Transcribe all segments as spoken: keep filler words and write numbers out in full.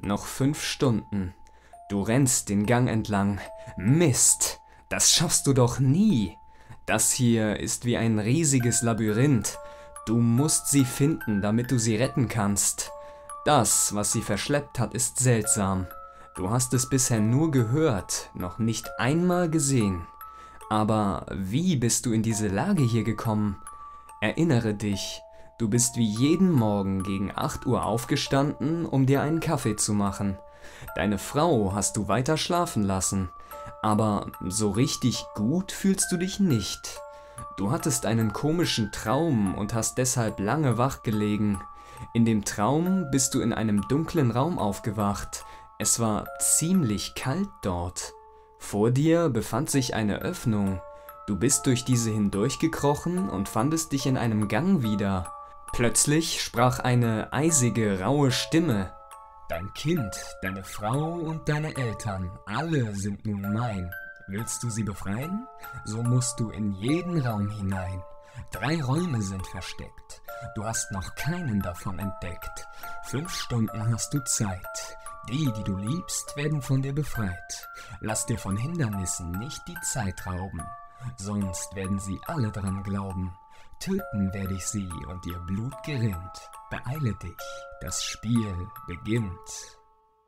Noch fünf Stunden. Du rennst den Gang entlang. Mist, das schaffst du doch nie. Das hier ist wie ein riesiges Labyrinth. Du musst sie finden, damit du sie retten kannst. Das, was sie verschleppt hat, ist seltsam. Du hast es bisher nur gehört, noch nicht einmal gesehen. Aber wie bist du in diese Lage hier gekommen? Erinnere dich, du bist wie jeden Morgen gegen acht Uhr aufgestanden, um dir einen Kaffee zu machen. Deine Frau hast du weiter schlafen lassen, aber so richtig gut fühlst du dich nicht. Du hattest einen komischen Traum und hast deshalb lange wach gelegen. In dem Traum bist du in einem dunklen Raum aufgewacht. Es war ziemlich kalt dort. Vor dir befand sich eine Öffnung. Du bist durch diese hindurchgekrochen und fandest dich in einem Gang wieder. Plötzlich sprach eine eisige, raue Stimme. Dein Kind, deine Frau und deine Eltern, alle sind nun mein. Willst du sie befreien? So musst du in jeden Raum hinein. Drei Räume sind versteckt. Du hast noch keinen davon entdeckt. Fünf Stunden hast du Zeit. Die, die du liebst, werden von dir befreit. Lass dir von Hindernissen nicht die Zeit rauben, sonst werden sie alle dran glauben. Töten werde ich sie und ihr Blut gerinnt. Beeile dich, das Spiel beginnt.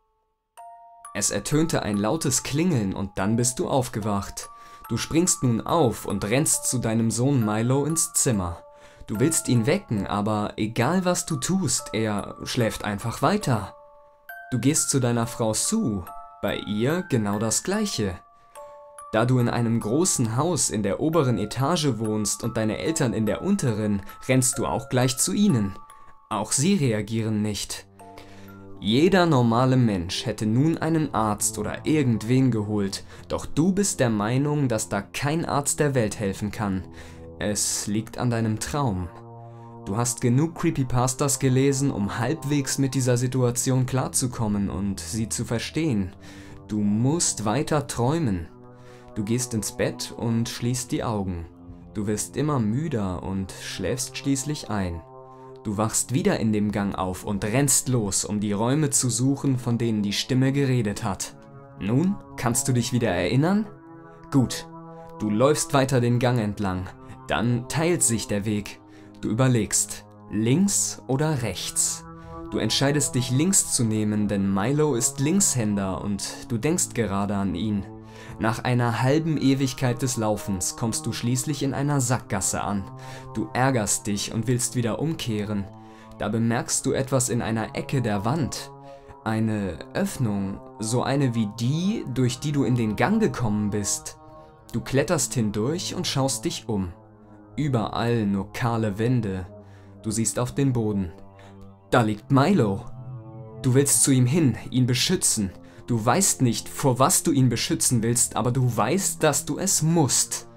Es ertönte ein lautes Klingeln und dann bist du aufgewacht. Du springst nun auf und rennst zu deinem Sohn Milo ins Zimmer. Du willst ihn wecken, aber egal was du tust, er schläft einfach weiter. Du gehst zu deiner Frau Sue, bei ihr genau das Gleiche. Da du in einem großen Haus in der oberen Etage wohnst und deine Eltern in der unteren, rennst du auch gleich zu ihnen. Auch sie reagieren nicht. Jeder normale Mensch hätte nun einen Arzt oder irgendwen geholt, doch du bist der Meinung, dass da kein Arzt der Welt helfen kann. Es liegt an deinem Traum. Du hast genug Creepypastas gelesen, um halbwegs mit dieser Situation klarzukommen und sie zu verstehen. Du musst weiter träumen. Du gehst ins Bett und schließt die Augen. Du wirst immer müder und schläfst schließlich ein. Du wachst wieder in dem Gang auf und rennst los, um die Räume zu suchen, von denen die Stimme geredet hat. Nun, kannst du dich wieder erinnern? Gut, du läufst weiter den Gang entlang. Dann teilt sich der Weg. Du überlegst, links oder rechts. Du entscheidest dich links zu nehmen, denn Milo ist Linkshänder und du denkst gerade an ihn. Nach einer halben Ewigkeit des Laufens kommst du schließlich in einer Sackgasse an. Du ärgerst dich und willst wieder umkehren. Da bemerkst du etwas in einer Ecke der Wand. Eine Öffnung, so eine wie die, durch die du in den Gang gekommen bist. Du kletterst hindurch und schaust dich um. Überall nur kahle Wände. Du siehst auf den Boden. Da liegt Milo. Du willst zu ihm hin, ihn beschützen. Du weißt nicht, vor was du ihn beschützen willst, aber du weißt, dass du es musst.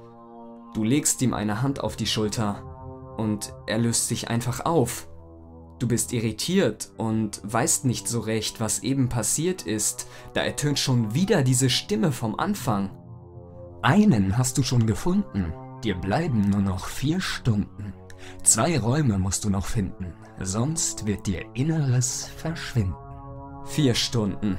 Du legst ihm eine Hand auf die Schulter und er löst sich einfach auf. Du bist irritiert und weißt nicht so recht, was eben passiert ist. Da ertönt schon wieder diese Stimme vom Anfang. Einen hast du schon gefunden. Dir bleiben nur noch vier Stunden. Zwei Räume musst du noch finden, sonst wird dir Inneres verschwinden. Vier Stunden.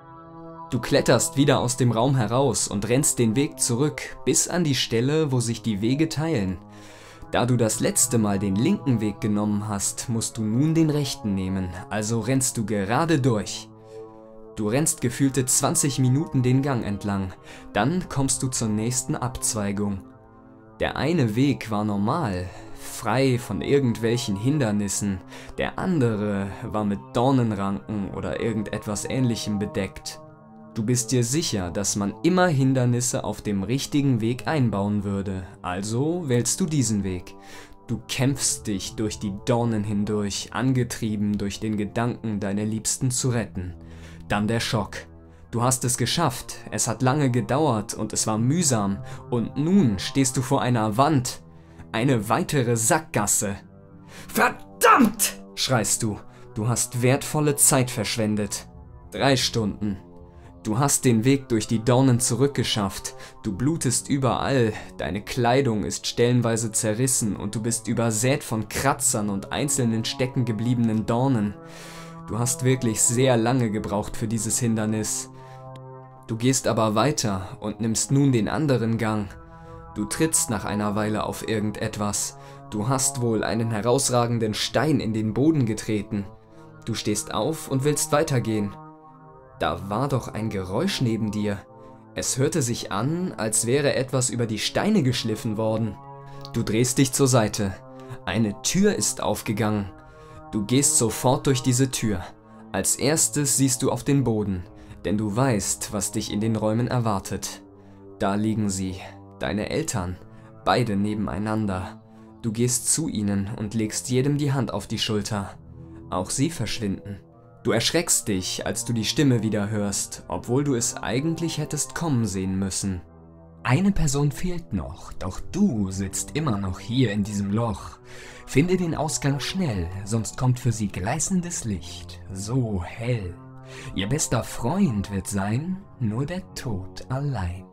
Du kletterst wieder aus dem Raum heraus und rennst den Weg zurück, bis an die Stelle, wo sich die Wege teilen. Da du das letzte Mal den linken Weg genommen hast, musst du nun den rechten nehmen, also rennst du gerade durch. Du rennst gefühlte zwanzig Minuten den Gang entlang, dann kommst du zur nächsten Abzweigung. Der eine Weg war normal, frei von irgendwelchen Hindernissen, der andere war mit Dornenranken oder irgendetwas Ähnlichem bedeckt. Du bist dir sicher, dass man immer Hindernisse auf dem richtigen Weg einbauen würde, also wählst du diesen Weg. Du kämpfst dich durch die Dornen hindurch, angetrieben durch den Gedanken, deine Liebsten zu retten. Dann der Schock. Du hast es geschafft, es hat lange gedauert und es war mühsam und nun stehst du vor einer Wand. Eine weitere Sackgasse. Verdammt! Schreist du. Du hast wertvolle Zeit verschwendet. Drei Stunden. Du hast den Weg durch die Dornen zurückgeschafft. Du blutest überall, deine Kleidung ist stellenweise zerrissen und du bist übersät von Kratzern und einzelnen stecken gebliebenen Dornen. Du hast wirklich sehr lange gebraucht für dieses Hindernis. Du gehst aber weiter und nimmst nun den anderen Gang. Du trittst nach einer Weile auf irgendetwas. Du hast wohl einen herausragenden Stein in den Boden getreten. Du stehst auf und willst weitergehen. Da war doch ein Geräusch neben dir. Es hörte sich an, als wäre etwas über die Steine geschliffen worden. Du drehst dich zur Seite. Eine Tür ist aufgegangen. Du gehst sofort durch diese Tür. Als erstes siehst du auf den Boden, denn du weißt, was dich in den Räumen erwartet. Da liegen sie, deine Eltern, beide nebeneinander. Du gehst zu ihnen und legst jedem die Hand auf die Schulter. Auch sie verschwinden. Du erschreckst dich, als du die Stimme wieder hörst, obwohl du es eigentlich hättest kommen sehen müssen. Eine Person fehlt noch, doch du sitzt immer noch hier in diesem Loch. Finde den Ausgang schnell, sonst kommt für sie gleißendes Licht, so hell. Ihr bester Freund wird sein, nur der Tod allein.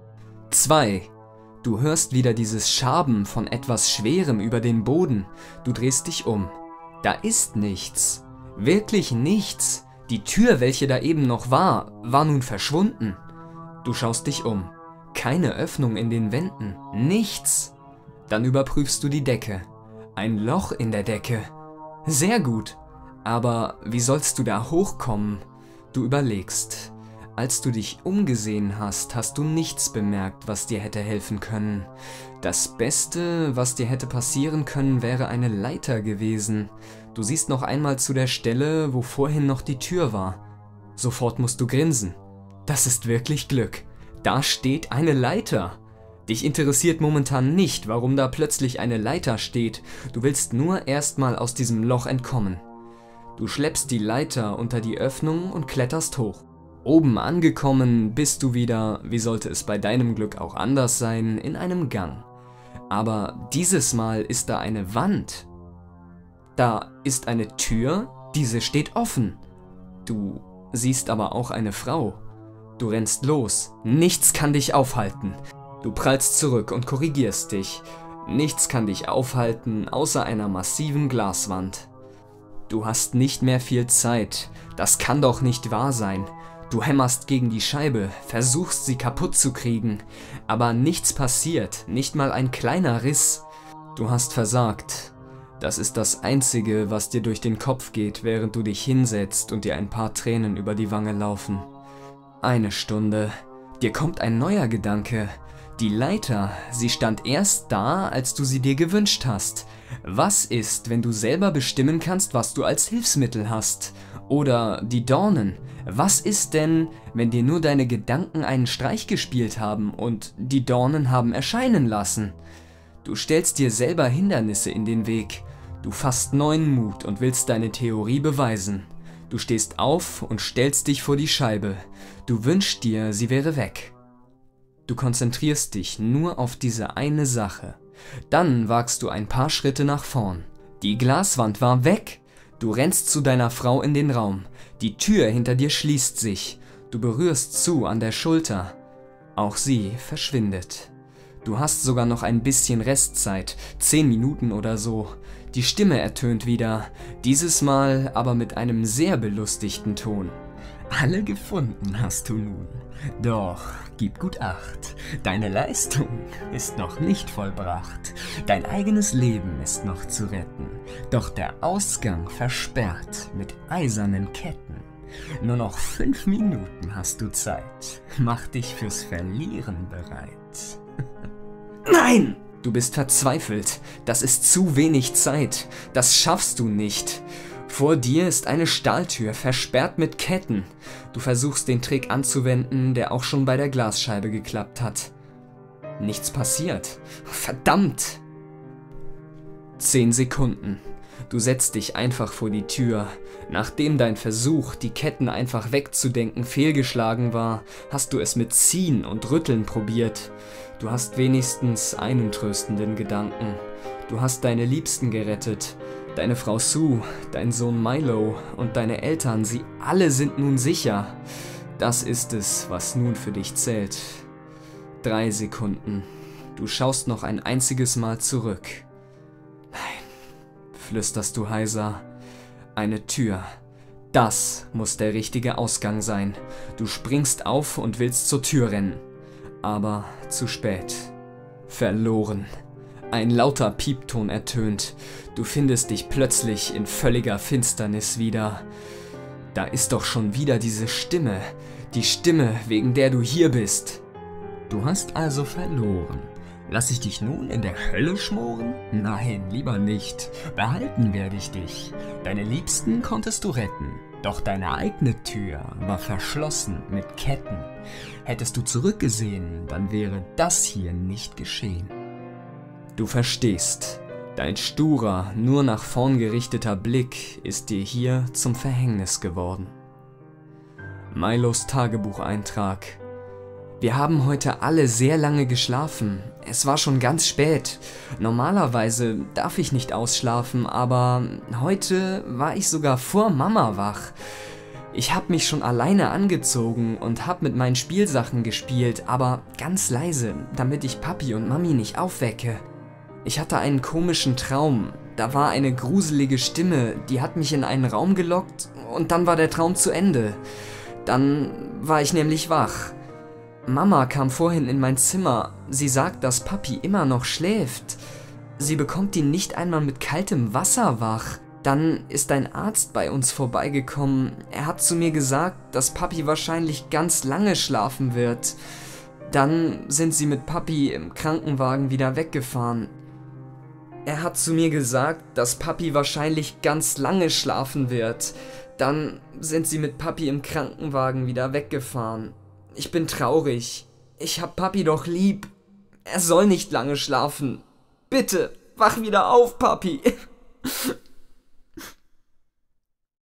zwei. Du hörst wieder dieses Schaben von etwas Schwerem über den Boden. Du drehst dich um. Da ist nichts. Wirklich nichts. Die Tür, welche da eben noch war, war nun verschwunden. Du schaust dich um. Keine Öffnung in den Wänden. Nichts. Dann überprüfst du die Decke. Ein Loch in der Decke. Sehr gut. Aber wie sollst du da hochkommen? Du überlegst. Als du dich umgesehen hast, hast du nichts bemerkt, was dir hätte helfen können. Das Beste, was dir hätte passieren können, wäre eine Leiter gewesen. Du siehst noch einmal zu der Stelle, wo vorhin noch die Tür war. Sofort musst du grinsen. Das ist wirklich Glück. Da steht eine Leiter. Dich interessiert momentan nicht, warum da plötzlich eine Leiter steht. Du willst nur erstmal aus diesem Loch entkommen. Du schleppst die Leiter unter die Öffnung und kletterst hoch. Oben angekommen bist du wieder, wie sollte es bei deinem Glück auch anders sein, in einem Gang. Aber dieses Mal ist da eine Wand. Da ist eine Tür, diese steht offen. Du siehst aber auch eine Frau. Du rennst los. Nichts kann dich aufhalten. Du prallst zurück und korrigierst dich. Nichts kann dich aufhalten, außer einer massiven Glaswand. Du hast nicht mehr viel Zeit. Das kann doch nicht wahr sein. Du hämmerst gegen die Scheibe, versuchst sie kaputt zu kriegen, aber nichts passiert, nicht mal ein kleiner Riss. Du hast versagt. Das ist das Einzige, was dir durch den Kopf geht, während du dich hinsetzt und dir ein paar Tränen über die Wange laufen. Eine Stunde. Dir kommt ein neuer Gedanke. Die Leiter, sie stand erst da, als du sie dir gewünscht hast. Was ist, wenn du selber bestimmen kannst, was du als Hilfsmittel hast? Oder die Dornen. Was ist denn, wenn dir nur deine Gedanken einen Streich gespielt haben und die Dornen haben erscheinen lassen? Du stellst dir selber Hindernisse in den Weg. Du fasst neuen Mut und willst deine Theorie beweisen. Du stehst auf und stellst dich vor die Scheibe. Du wünschst dir, sie wäre weg. Du konzentrierst dich nur auf diese eine Sache. Dann wagst du ein paar Schritte nach vorn. Die Glaswand war weg. Du rennst zu deiner Frau in den Raum. Die Tür hinter dir schließt sich. Du berührst zu an der Schulter. Auch sie verschwindet. Du hast sogar noch ein bisschen Restzeit, zehn Minuten oder so. Die Stimme ertönt wieder, dieses Mal aber mit einem sehr belustigten Ton. Alle gefunden hast du nun. Doch, gib gut Acht. Deine Leistung ist noch nicht vollbracht. Dein eigenes Leben ist noch zu retten. Doch der Ausgang versperrt mit eisernen Ketten. Nur noch fünf Minuten hast du Zeit. Mach dich fürs Verlieren bereit. Nein! Du bist verzweifelt. Das ist zu wenig Zeit. Das schaffst du nicht. Vor dir ist eine Stahltür, versperrt mit Ketten. Du versuchst den Trick anzuwenden, der auch schon bei der Glasscheibe geklappt hat. Nichts passiert. Verdammt! Zehn Sekunden. Du setzt dich einfach vor die Tür. Nachdem dein Versuch, die Ketten einfach wegzudenken, fehlgeschlagen war, hast du es mit Ziehen und Rütteln probiert. Du hast wenigstens einen tröstenden Gedanken. Du hast deine Liebsten gerettet. Deine Frau Sue, dein Sohn Milo und deine Eltern, sie alle sind nun sicher. Das ist es, was nun für dich zählt. Drei Sekunden. Du schaust noch ein einziges Mal zurück. Nein, flüsterst du heiser. Eine Tür. Das muss der richtige Ausgang sein. Du springst auf und willst zur Tür rennen. Aber zu spät. Verloren. Ein lauter Piepton ertönt. Du findest dich plötzlich in völliger Finsternis wieder. Da ist doch schon wieder diese Stimme. Die Stimme, wegen der du hier bist. Du hast also verloren. Lass ich dich nun in der Hölle schmoren? Nein, lieber nicht. Behalten werde ich dich. Deine Liebsten konntest du retten. Doch deine eigene Tür war verschlossen mit Ketten. Hättest du zurückgesehen, dann wäre das hier nicht geschehen. Du verstehst. Dein sturer, nur nach vorn gerichteter Blick ist dir hier zum Verhängnis geworden. Milos Tagebucheintrag. Wir haben heute alle sehr lange geschlafen. Es war schon ganz spät. Normalerweise darf ich nicht ausschlafen, aber heute war ich sogar vor Mama wach. Ich habe mich schon alleine angezogen und habe mit meinen Spielsachen gespielt, aber ganz leise, damit ich Papi und Mami nicht aufwecke. Ich hatte einen komischen Traum. Da war eine gruselige Stimme, die hat mich in einen Raum gelockt und dann war der Traum zu Ende. Dann war ich nämlich wach. Mama kam vorhin in mein Zimmer. Sie sagt, dass Papi immer noch schläft. Sie bekommt ihn nicht einmal mit kaltem Wasser wach. Dann ist ein Arzt bei uns vorbeigekommen. Er hat zu mir gesagt, dass Papi wahrscheinlich ganz lange schlafen wird. Dann sind sie mit Papi im Krankenwagen wieder weggefahren. Er hat zu mir gesagt, dass Papi wahrscheinlich ganz lange schlafen wird. Dann sind sie mit Papi im Krankenwagen wieder weggefahren. Ich bin traurig. Ich hab Papi doch lieb. Er soll nicht lange schlafen. Bitte, wach wieder auf, Papi.